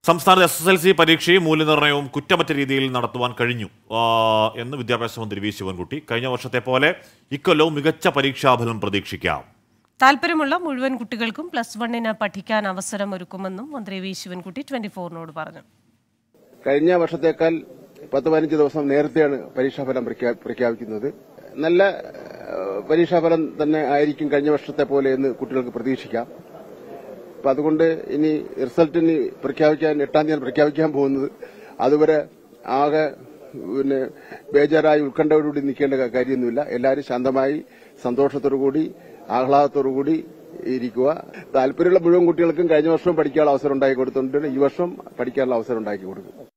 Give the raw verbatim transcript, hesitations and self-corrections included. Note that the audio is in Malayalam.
സംസ്ഥാനത്ത് എസ് എസ് എൽ സി പരീക്ഷയും മൂല്യനിർണ്ണയവും കുറ്റമറ്റ രീതിയിൽ നടത്തുവാൻ കഴിഞ്ഞു എന്ന് വിദ്യാഭ്യാസ മന്ത്രി വി ശിവൻകുട്ടി. കഴിഞ്ഞ വർഷത്തെ പോലെ ഇക്കൊല്ലവും മികച്ച പരീക്ഷാഫലം പ്രതീക്ഷിക്കാം. താല്പര്യമുള്ള മുഴുവൻ കുട്ടികൾക്കും പ്ലസ് വണ്ണിന് പഠിക്കാൻ അവസരം ഒരുക്കുമെന്നും മന്ത്രി വി ശിവൻകുട്ടി ട്വന്റി ഫോറിനോട് പറഞ്ഞു. കഴിഞ്ഞ വർഷത്തേക്കാൾ പത്ത് പതിനഞ്ച് ദിവസം നേരത്തെയാണ് പരീക്ഷാഫലം പ്രഖ്യാപിക്കുന്നത്. നല്ല പരീക്ഷാഫലം തന്നെ ആയിരിക്കും കഴിഞ്ഞ വർഷത്തെ പോലെ എന്ന് കുട്ടികൾക്ക് പ്രതീക്ഷിക്കാം. അപ്പം അതുകൊണ്ട് ഇനി റിസൾട്ടിന് പ്രഖ്യാപിക്കാൻ എട്ടാം തീയതി പ്രഖ്യാപിക്കാൻ പോകുന്നത്. അതുവരെ ആകെ പിന്നെ ബേജാറായി ഉത്കണ്ഠയോടുകൂടി നിൽക്കേണ്ട കാര്യമൊന്നുമില്ല. എല്ലാവരും ശാന്തമായി സന്തോഷത്തോടുകൂടി ആഹ്ലാദത്തോടുകൂടി ഇരിക്കുക. താല്പര്യമുള്ള മുഴുവൻ കുട്ടികൾക്കും കഴിഞ്ഞ വർഷവും പഠിക്കാനുള്ള അവസരം ഉണ്ടാക്കി കൊടുത്തിട്ടുണ്ട്. ഈ വർഷം പഠിക്കാനുള്ള അവസരം ഉണ്ടാക്കി കൊടുക്കും.